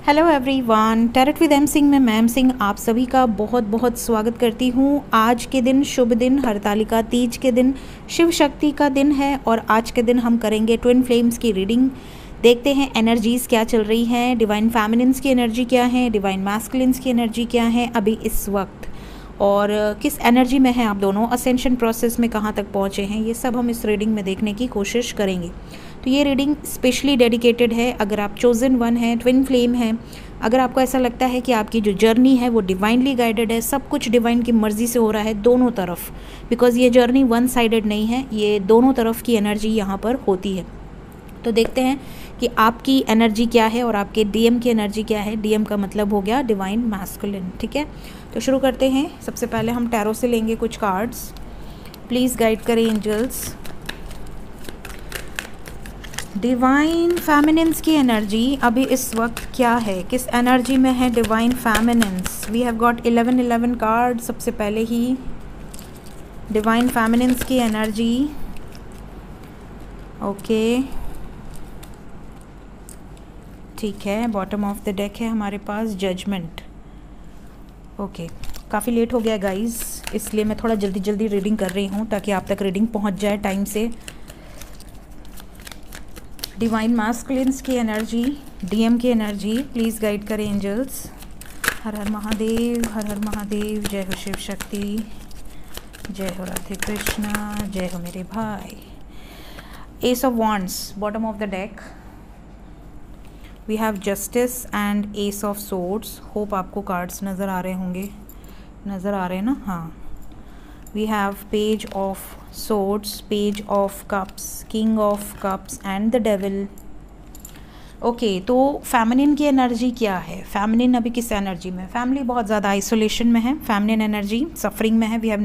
Hello everyone, tarot with M Singh में ma'am Singh आप सभी का बहुत बहुत स्वागत करती हूँ। आज के दिन शुभ दिन, हरतालिका तीज के दिन शिव शक्ति का दिन है और आज के दिन हम करेंगे ट्विन फ्लेम्स की रीडिंग। देखते हैं एनर्जीज़ क्या चल रही हैं, डिवाइन फेमिनिन्स की एनर्जी क्या है, डिवाइन मैस्कुलिन्स की एनर्जी क्या है अभी इस वक्त, और किस एनर्जी में हैं आप दोनों, असेंशन प्रोसेस में कहाँ तक पहुँचे हैं, ये सब हम इस रीडिंग में देखने की कोशिश करेंगे। तो ये रीडिंग स्पेशली डेडिकेटेड है अगर आप चोजन वन हैं, ट्विन फ्लेम हैं, अगर आपको ऐसा लगता है कि आपकी जो जर्नी है वो डिवाइनली गाइडेड है, सब कुछ डिवाइन की मर्ज़ी से हो रहा है दोनों तरफ, बिकॉज़ ये जर्नी वन साइडेड नहीं है, ये दोनों तरफ की एनर्जी यहाँ पर होती है। तो देखते हैं कि आपकी एनर्जी क्या है और आपके डीएम की एनर्जी क्या है। डीएम का मतलब हो गया डिवाइन मैस्कुलिन, ठीक है। तो शुरू करते हैं। सबसे पहले हम टैरो से लेंगे कुछ कार्ड्स। प्लीज़ गाइड करें एंजल्स। डिवाइन फेमिनिन्स की एनर्जी अभी इस वक्त क्या है, किस एनर्जी में है divine feminines. We have got 11 card. सबसे पहले ही डिवाइन फेमिनिन्स की एनर्जी, ओके ठीक है। बॉटम ऑफ द डेक है हमारे पास जजमेंट। ओके, काफ़ी लेट हो गया गाइस, इसलिए मैं थोड़ा जल्दी जल्दी रीडिंग कर रही हूँ ताकि आप तक रीडिंग पहुँच जाए टाइम से। डिवाइन मैस्कुलिन्स की एनर्जी, डीएम की एनर्जी, प्लीज़ गाइड करें एंजल्स। हर हर महादेव, हर हर महादेव। जय हो शिव शक्ति, जय हो राधे कृष्णा, जय हो मेरे भाई। Ace of wands, bottom of the deck. We have justice and ace of swords. Hope आपको कार्ड्स नज़र आ रहे होंगे, नज़र आ रहे हैं ना? हाँ। We have page of swords, page of cups, king of cups and the devil. ओके, तो फेमिनिन की एनर्जी क्या है? फेमिनिन अभी किस एनर्जी में? फैमिली बहुत ज़्यादा आइसोलेशन में है, फेमिनिन एनर्जी सफरिंग में है। वी हैव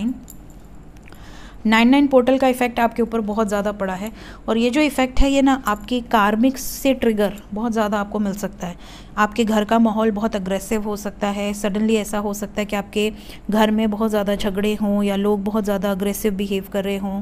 9 पोर्टल का इफेक्ट आपके ऊपर बहुत ज़्यादा पड़ा है और ये जो इफ़ेक्ट है ये ना आपके कार्मिक्स से ट्रिगर बहुत ज़्यादा आपको मिल सकता है। आपके घर का माहौल बहुत अग्रेसिव हो सकता है। सडनली ऐसा हो सकता है कि आपके घर में बहुत ज़्यादा झगड़े हों या लोग बहुत ज़्यादा अग्रेसिव बिहेव कर रहे हों।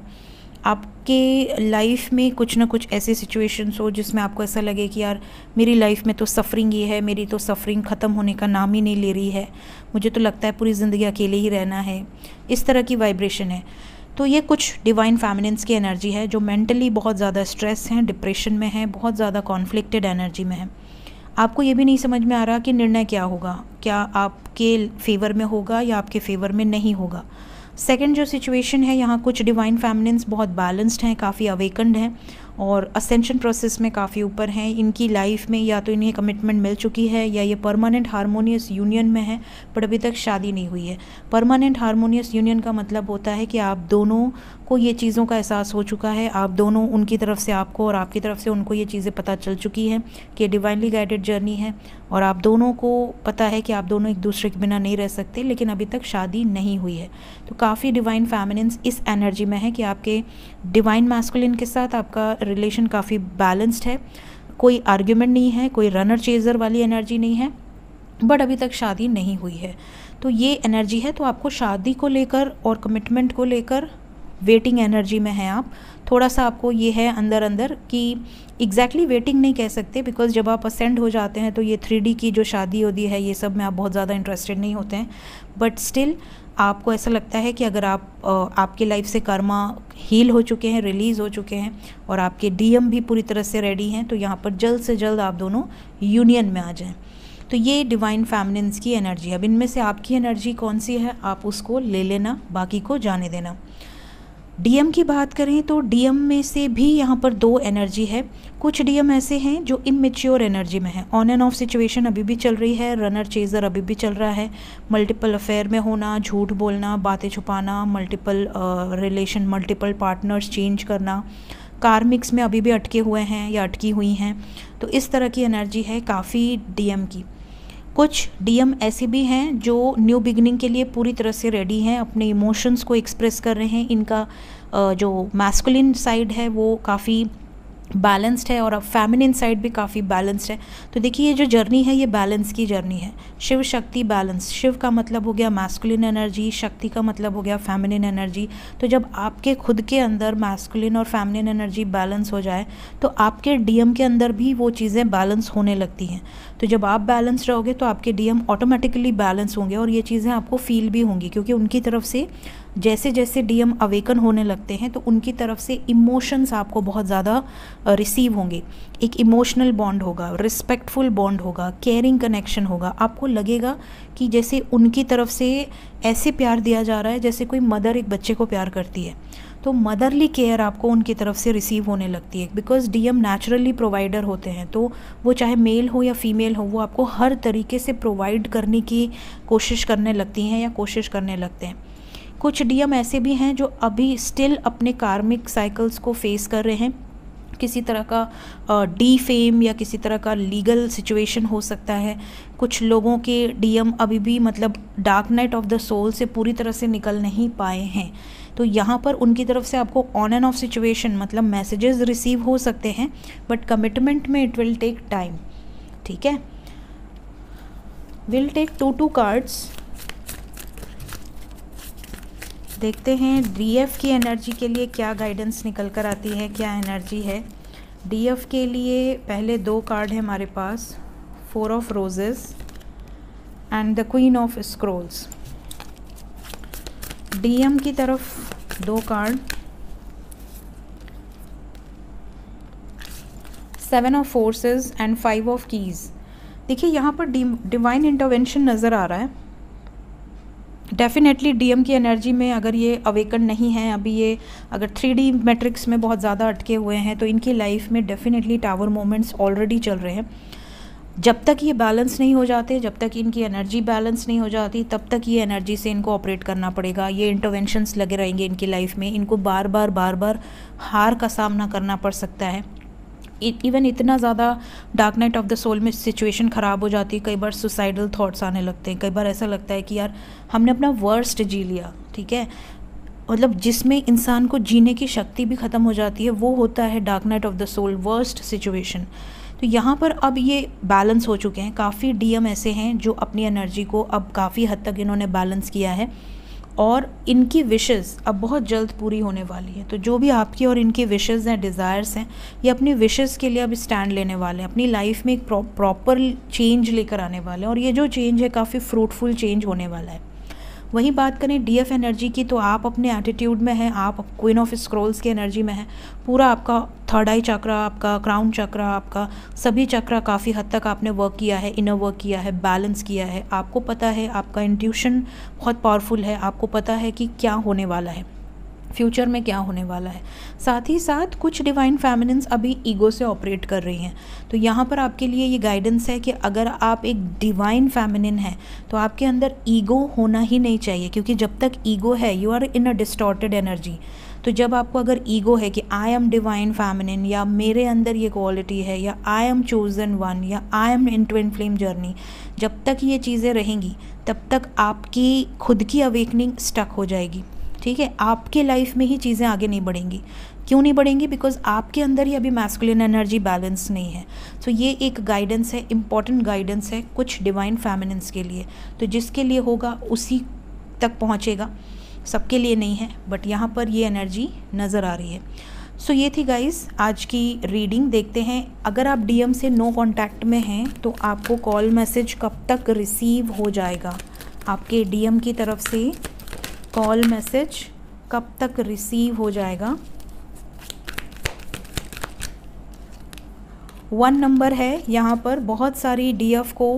आपके लाइफ में कुछ ना कुछ ऐसी सिचुएशंस हो जिसमें आपको ऐसा लगे कि यार मेरी लाइफ में तो सफरिंग ही है, मेरी तो सफरिंग ख़त्म होने का नाम ही नहीं ले रही है, मुझे तो लगता है पूरी ज़िंदगी अकेले ही रहना है। इस तरह की वाइब्रेशन है। तो ये कुछ डिवाइन फेमिनिन्स की एनर्जी है जो मेंटली बहुत ज़्यादा स्ट्रेस हैं, डिप्रेशन में है, बहुत ज़्यादा कॉन्फ्लिक्टेड एनर्जी में है। आपको ये भी नहीं समझ में आ रहा कि निर्णय क्या होगा, क्या आपके फेवर में होगा या आपके फेवर में नहीं होगा। सेकंड जो सिचुएशन है, यहाँ कुछ डिवाइन फेमिनिन्स बहुत बैलेंस्ड हैं, काफ़ी अवेकन्ड हैं और असेंशन प्रोसेस में काफ़ी ऊपर हैं। इनकी लाइफ में या तो इन्हें कमिटमेंट मिल चुकी है या ये परमानेंट हारमोनियस यूनियन में है, बट अभी तक शादी नहीं हुई है। परमानेंट हारमोनियस यूनियन का मतलब होता है कि आप दोनों को ये चीज़ों का एहसास हो चुका है, आप दोनों, उनकी तरफ से आपको और आपकी तरफ से उनको ये चीज़ें पता चल चुकी हैं कि डिवाइनली गाइडेड जर्नी है और आप दोनों को पता है कि आप दोनों एक दूसरे के बिना नहीं रह सकते, लेकिन अभी तक शादी नहीं हुई है। तो काफ़ी डिवाइन फेमिनिन्स इस एनर्जी में है कि आपके डिवाइन मैस्कुलिन के साथ आपका रिलेशन काफ़ी बैलेंस्ड है, कोई आर्ग्यूमेंट नहीं है, कोई रनर चेजर वाली एनर्जी नहीं है, बट अभी तक शादी नहीं हुई है। तो ये एनर्जी है। तो आपको शादी को लेकर और कमिटमेंट को लेकर वेटिंग एनर्जी में है आप। थोड़ा सा आपको ये है अंदर अंदर कि एग्जैक्टली वेटिंग नहीं कह सकते, बिकॉज जब आप असेंड हो जाते हैं तो ये 3D की जो शादी होती है ये सब में आप बहुत ज़्यादा इंटरेस्टेड नहीं होते हैं, बट स्टिल आपको ऐसा लगता है कि अगर आपके लाइफ से कर्मा हील हो चुके हैं, रिलीज़ हो चुके हैं और आपके डीएम भी पूरी तरह से रेडी हैं, तो यहाँ पर जल्द से जल्द आप दोनों यूनियन में आ जाएं। तो ये डिवाइन फेमिनिन्स की एनर्जी है। अब इनमें से आपकी एनर्जी कौन सी है आप उसको ले लेना, बाकी को जाने देना। डीएम की बात करें तो डीएम में से भी यहाँ पर 2 एनर्जी है। कुछ डीएम ऐसे हैं जो इमेच्योर एनर्जी में है, ऑन एंड ऑफ सिचुएशन अभी भी चल रही है, रनर चेजर अभी भी चल रहा है, मल्टीपल अफेयर में होना, झूठ बोलना, बातें छुपाना, multiple relation, multiple partners change करना, कार्मिक्स में अभी भी अटके हुए हैं या अटकी हुई हैं। तो इस तरह की एनर्जी है काफ़ी डीएम की। कुछ डीएम ऐसे भी हैं जो न्यू बिगिनिंग के लिए पूरी तरह से रेडी हैं, अपने इमोशंस को एक्सप्रेस कर रहे हैं। इनका जो मैस्कुलिन साइड है वो काफ़ी बैलेंस्ड है और अब फेमिनिन साइड भी काफ़ी बैलेंस्ड है। तो देखिए ये जो जर्नी है ये बैलेंस की जर्नी है। शिव शक्ति बैलेंस, शिव का मतलब हो गया मैस्कुलिन एनर्जी, शक्ति का मतलब हो गया फेमिनिन एनर्जी। तो जब आपके खुद के अंदर मैस्कुलिन और फेमिनिन एनर्जी बैलेंस हो जाए तो आपके डीएम के अंदर भी वो चीज़ें बैलेंस होने लगती हैं। तो जब आप बैलेंस रहोगे तो आपके डीएम ऑटोमेटिकली बैलेंस होंगे और ये चीज़ें आपको फील भी होंगी, क्योंकि उनकी तरफ से जैसे जैसे डीएम अवेकन होने लगते हैं तो उनकी तरफ से इमोशंस आपको बहुत ज़्यादा रिसीव होंगे। एक इमोशनल बॉन्ड होगा, रिस्पेक्टफुल बॉन्ड होगा, केयरिंग कनेक्शन होगा। आपको लगेगा कि जैसे उनकी तरफ से ऐसे प्यार दिया जा रहा है जैसे कोई मदर एक बच्चे को प्यार करती है। तो मदरली केयर आपको उनकी तरफ से रिसीव होने लगती है, बिकॉज डीएम नेचुरली प्रोवाइडर होते हैं। तो वो चाहे मेल हो या फीमेल हो, वो आपको हर तरीके से प्रोवाइड करने की कोशिश करने लगती हैं या कोशिश करने लगते हैं। कुछ डीएम ऐसे भी हैं जो अभी स्टिल अपने कार्मिक साइकिल्स को फेस कर रहे हैं। किसी तरह का डी फेम या किसी तरह का लीगल सिचुएशन हो सकता है। कुछ लोगों के डीएम अभी भी मतलब dark night of the soul से पूरी तरह से निकल नहीं पाए हैं। तो यहाँ पर उनकी तरफ से आपको ऑन एंड ऑफ सिचुएशन मतलब मैसेजेस रिसीव हो सकते हैं, बट कमिटमेंट में इट विल टेक टाइम। ठीक है, विल टेक 2 कार्ड्स। देखते हैं डीएफ की एनर्जी के लिए क्या गाइडेंस निकल कर आती है, क्या एनर्जी है डीएफ के लिए। पहले 2 कार्ड है हमारे पास, 4 of roses and the queen of scrolls. DM की तरफ 2 card, 7 of forces and 5 of keys. देखिए यहाँ पर डिवाइन इंटरवेंशन नज़र आ रहा है। डेफिनेटली डीएम की एनर्जी में अगर ये अवेकन नहीं है अभी, ये अगर 3D मैट्रिक्स में बहुत ज़्यादा अटके हुए हैं तो इनकी लाइफ में डेफिनेटली टावर मोमेंट्स ऑलरेडी चल रहे हैं। जब तक ये बैलेंस नहीं हो जाते, जब तक इनकी एनर्जी बैलेंस नहीं हो जाती, तब तक ये एनर्जी से इनको ऑपरेट करना पड़ेगा। ये इंटरवेंशंस लगे रहेंगे इनकी लाइफ में। इनको बार बार हार का सामना करना पड़ सकता है। इवन इतना ज़्यादा dark night of the soul में सिचुएशन ख़राब हो जाती है, कई बार सुसाइडल थॉट्स आने लगते हैं। कई बार ऐसा लगता है कि यार हमने अपना वर्स्ट जी लिया। ठीक है, मतलब जिसमें इंसान को जीने की शक्ति भी ख़त्म हो जाती है, वो होता है dark night of the soul, worst situation. तो यहाँ पर अब ये बैलेंस हो चुके हैं। काफ़ी डीएम ऐसे हैं जो अपनी एनर्जी को अब काफ़ी हद तक इन्होंने बैलेंस किया है और इनकी विशेस अब बहुत जल्द पूरी होने वाली है। तो जो भी आपकी और इनकी विशेस हैं, डिज़ायर्स हैं, ये अपनी विशेस के लिए अब स्टैंड लेने वाले हैं। अपनी लाइफ में एक प्रॉपर चेंज लेकर आने वाले हैं और ये जो चेंज है काफ़ी फ्रूटफुल चेंज होने वाला है। वहीं बात करें डीएफ एनर्जी की, तो आप अपने एटीट्यूड में हैं, आप क्वीन ऑफ स्क्रोल्स की एनर्जी में हैं। पूरा आपका थर्ड आई चक्र, आपका क्राउन चक्र, आपका सभी चक्र काफ़ी हद तक आपने वर्क किया है, इनर वर्क किया है, बैलेंस किया है। आपको पता है, आपका इंट्यूशन बहुत पावरफुल है, आपको पता है कि क्या होने वाला है, फ्यूचर में क्या होने वाला है। साथ ही साथ कुछ डिवाइन फेमिनिन्स अभी ईगो से ऑपरेट कर रही हैं। तो यहाँ पर आपके लिए ये गाइडेंस है कि अगर आप एक डिवाइन फेमिनिन हैं तो आपके अंदर ईगो होना ही नहीं चाहिए, क्योंकि जब तक ईगो है you are in a distorted energy. तो जब आपको अगर ईगो है कि आई एम डिवाइन फेमिनिन, या मेरे अंदर ये क्वालिटी है, या आई एम चोजन वन, या I am in twin flame journey, जब तक ये चीज़ें रहेंगी तब तक आपकी खुद की अवेकनिंग स्टक हो जाएगी। ठीक है, आपके लाइफ में ही चीज़ें आगे नहीं बढ़ेंगी। क्यों नहीं बढ़ेंगी? बिकॉज आपके अंदर ही अभी मैस्कुलिन एनर्जी बैलेंस नहीं है। तो ये एक गाइडेंस है, इम्पॉर्टेंट गाइडेंस है कुछ डिवाइन फेमिनिन्स के लिए। तो जिसके लिए होगा उसी तक पहुँचेगा, सबके लिए नहीं है, बट यहाँ पर ये एनर्जी नज़र आ रही है। सो ये थी गाइस आज की रीडिंग। देखते हैं अगर आप डीएम से नो कांटेक्ट में हैं तो आपको कॉल मैसेज कब तक रिसीव हो जाएगा, आपके डीएम की तरफ से कॉल मैसेज कब तक रिसीव हो जाएगा। 1 नंबर है यहाँ पर। बहुत सारी डीएफ को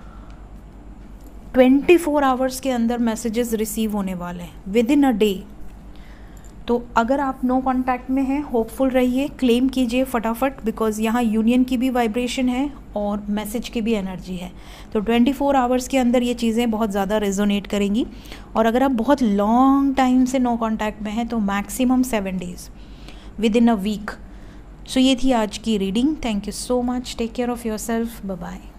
24 आवर्स के अंदर मैसेजेस रिसीव होने वाले हैं, विद इन अ डे। तो अगर आप नो कांटेक्ट में हैं, होपफुल रहिए, क्लेम कीजिए फटाफट, बिकॉज यहाँ यूनियन की भी वाइब्रेशन है और मैसेज की भी एनर्जी है। तो 24 आवर्स के अंदर ये चीज़ें बहुत ज़्यादा रेजोनेट करेंगी। और अगर आप बहुत लॉन्ग टाइम से नो कांटेक्ट में हैं तो maximum 7 days, within a week. So ये थी आज की reading. Thank you so much, take care of your self, bye bye.